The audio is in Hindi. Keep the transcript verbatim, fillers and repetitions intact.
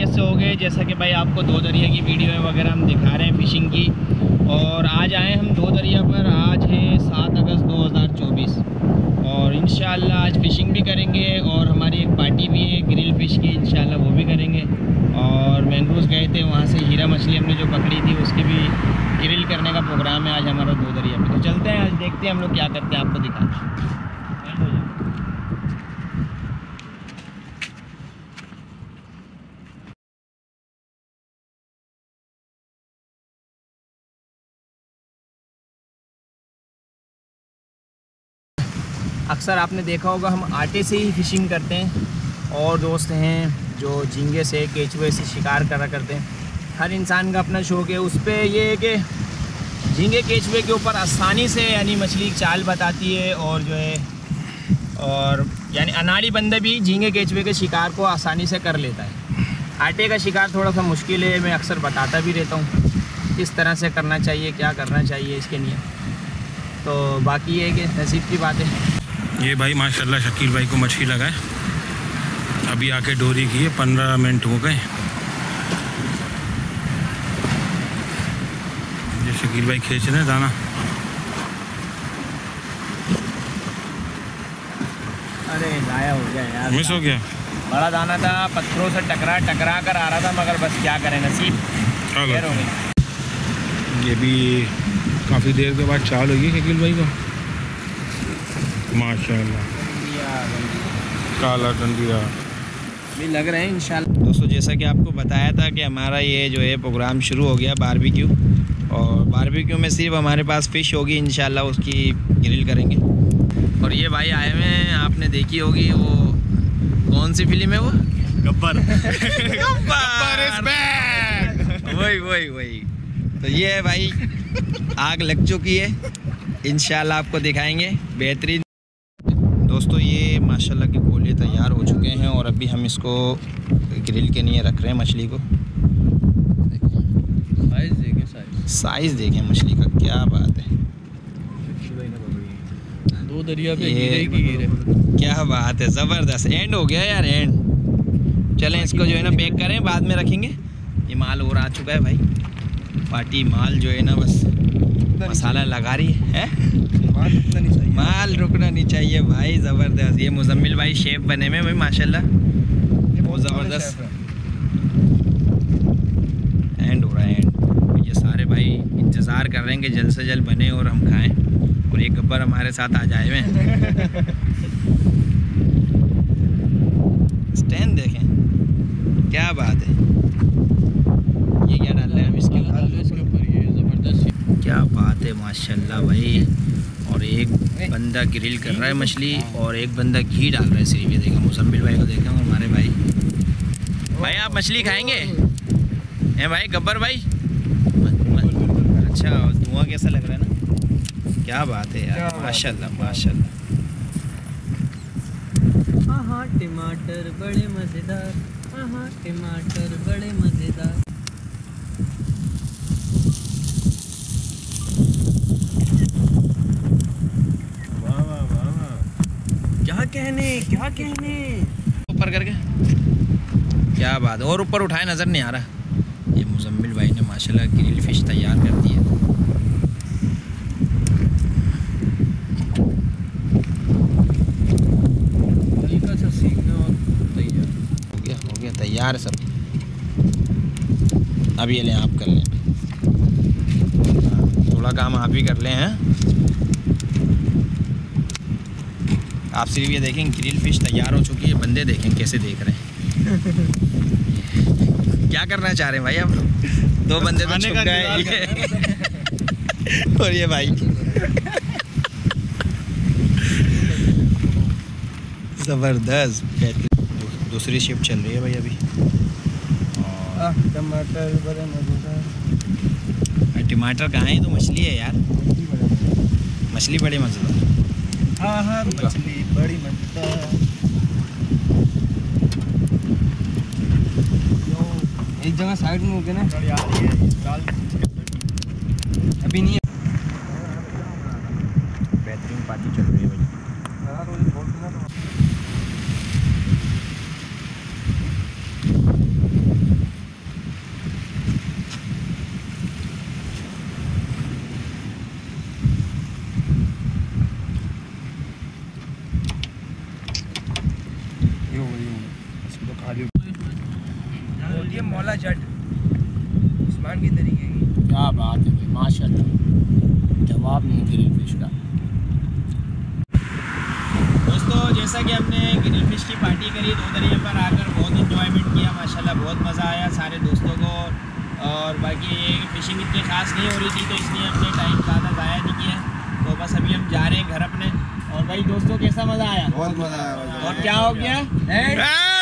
खैरियत से हो गए। जैसा कि भाई आपको दो दरिया की वीडियो वगैरह हम दिखा रहे हैं फ़िशिंग की। और आज आए हम दो दरिया पर। आज है सात अगस्त दो हज़ार चौबीस और इंशाल्लाह आज फ़िशिंग भी करेंगे और हमारी एक पार्टी भी है ग्रिल फ़िश की, इंशाल्लाह वो भी करेंगे। और मैंग्रोव्स गए थे, वहाँ से हीरा मछली हमने जो पकड़ी थी उसकी भी ग्रिल करने का प्रोग्राम है आज हमारा दो दरिया में। तो चलते हैं, आज देखते हैं हम लोग क्या करते हैं, आपको दिखाते हैं। अक्सर आपने देखा होगा हम आटे से ही फ़िशिंग करते हैं और दोस्त हैं जो झींगे से केचुए से शिकार करा करते हैं। हर इंसान का अपना शौक़ है। उस पर ये है कि झींगे केचुए के ऊपर आसानी से यानी मछली चाल बताती है और जो है और यानी अनाड़ी बंदा भी झींगे केचुए के शिकार को आसानी से कर लेता है। आटे का शिकार थोड़ा सा मुश्किल है, मैं अक्सर बताता भी रहता हूँ किस तरह से करना चाहिए, क्या करना चाहिए इसके लिए। तो बाकी ये है कि नसीब की बात है। ये भाई माशाल्लाह शकील भाई को मछली लगा है, अभी आके डोरी की है, पंद्रह मिनट हो गए। ये शकील भाई खींच रहे हैं दाना। अरे लाया हो गया यार, मिस हो गया। बड़ा दाना था, पत्थरों से टकरा टकरा कर आ रहा था, मगर बस क्या करें, नसीब खैर हो गई। ये भी काफ़ी देर के बाद चाल होगी शकील भाई को, माशाल्लाह काला टंडिया भी लग रहे हैं इंशाल्लाह। दोस्तों जैसा कि आपको बताया था कि हमारा ये जो है प्रोग्राम शुरू हो गया बारबेक्यू, और बारबेक्यू में सिर्फ हमारे पास फ़िश होगी, इंशाल्लाह उसकी ग्रिल करेंगे। और ये भाई आए हुए हैं, आपने देखी होगी वो कौन सी फिल्म है वो, गब्बर गब्बर इज बैक, वही वही वही। तो ये है भाई, आग लग चुकी है, इंशाल्लाह आपको दिखाएंगे बेहतरीन। दोस्तों ये माशाल्लाह के कोले तैयार हो चुके हैं और अभी हम इसको ग्रिल के लिए रख रहे हैं मछली को। साइज़ देखें, साइज़ साइज़ देखें मछली का, क्या बात है। दो दरिया पे हीरे की हीरे, क्या बात है, ज़बरदस्त एंड हो गया यार, एंड। चलें इसको जो है ना पैक करें, बाद में रखेंगे। ये माल और आ चुका है भाई, पार्टी माल जो है ना बस मसाला लगा रही है, माल रुकना नहीं चाहिए, माल रुकना नहीं चाहिए भाई, ज़बरदस्त। ये मुजम्मिल भाई शेफ बने में भाई माशाल्लाह, ये बहुत ज़बरदस्त एंड हो रहा है एंड। ये सारे भाई इंतज़ार कर रहे हैं कि जल्द से जल्द बने और हम खाएं, और ये गब्बर हमारे साथ आ जाए हुए। स्टैंड देखें, क्या बात है। ये क्या डाल रहे हैं हम इसके ऊपर, ये ज़बरदस्त, क्या बात है माशाल्लाह भाई। और एक बंदा ग्रिल कर रहा है मछली और एक बंदा घी डाल रहा है सिर्फ। ये देखा मुजम्मिल भाई को, देखा हमारे भाई। भाई आप मछली खाएंगे हैं भाई, गब्बर भाई? अच्छा, धुआं कैसा लग रहा है ना, क्या बात है यार, माशाल्लाह माशाल्लाह। हाँ हाँ टमाटर बड़े मज़ेदार, हाँ हाँ टमाटर बड़े मज़ेदार। क्या कहने क्या कहने, ऊपर करके क्या बात है। और ऊपर उठाए नज़र नहीं आ रहा। ये मुजम्मिल भाई ने माशाल्लाह ग्रिल फ़िश तैयार कर दी है। हल्का सा सीखना और तैयार हो गया, हो गया तैयार सब। अब ये लें, आप कर लें, थोड़ा काम आप ही कर लें हैं। आप सिर्फ ये देखें, ग्रिल फ़िश तैयार हो चुकी है, बंदे देखें कैसे देख रहे हैं। क्या करना चाह रहे हैं भाई आप लोग? दो बंदे तो छुप गए और ये भाई ज़बरदस्त। दूसरी शिफ्ट चल रही है भाई अभी। और टमाटर बड़े मज़ेदार, टमाटर कहाँ है, तो मछली है यार, मछली बड़े मज़ेदार। हाँ हाँ मछली बड़ी मज़ेदार। एक जगह साइड में होके ना अभी नहीं है। बेहतरीन पार्टी चल रही है भाई। ये मौला जट उस्मान की तरीके की। क्या बात है भाई, माशाल्लाह, जवाब नहीं ग्रिल फिश का। दोस्तों जैसा कि हमने ग्रिल फिश की पार्टी करी दो दरिया पर आकर बहुत इंजॉयमेंट किया माशाल्लाह, बहुत मज़ा आया सारे दोस्तों को। और बाकी ये फिशिंग इतनी ख़ास नहीं हो रही थी तो इसलिए हमने टाइम ज़्यादा ज़ाया नहीं किया। तो बस अभी हम जा रहे हैं घर अपने। और भाई दोस्तों कैसा मज़ा आया? बहुत मज़ा आया। और क्या हो गया?